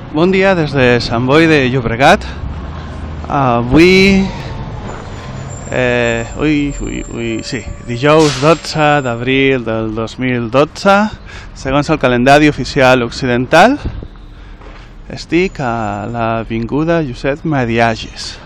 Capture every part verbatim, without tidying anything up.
Bon dia des de Sant Boi de Llobregat. Avui, eh, ui, ui, ui, sí, dijous dotze d'abril del dos mil dotze, segons el calendari oficial occidental, estic a l'avinguda Josep Mediages.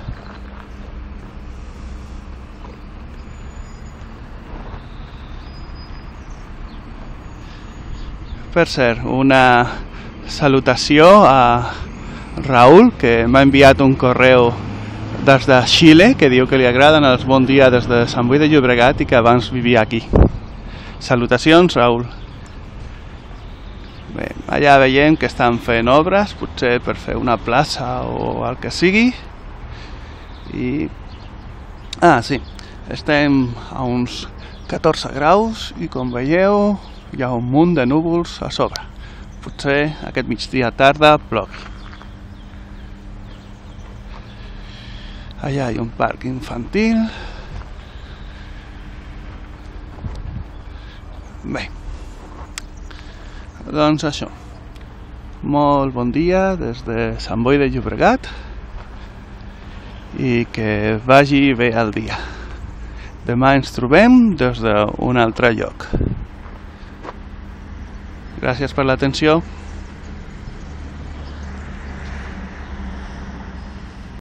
Per cert, una salutació a Raül, que m'ha enviat un correu des de Xile, que diu que li agraden els bon dia des de Sant Boi de Llobregat i que abans vivia aquí. Salutacions, Raül. Bé, allà veiem que estan fent obres, potser per fer una plaça o el que sigui. I... Ah, sí, estem a uns catorze graus i com veieu hi ha un munt de núvols a sobre. Potser aquest migdia tarda plogui. Allà hi ha un parc infantil. Bé, doncs això. Molt bon dia des de Sant Boi de Llobregat i que vagi bé el dia. Demà ens trobem des d'un altre lloc. Gràcies per l'atenció.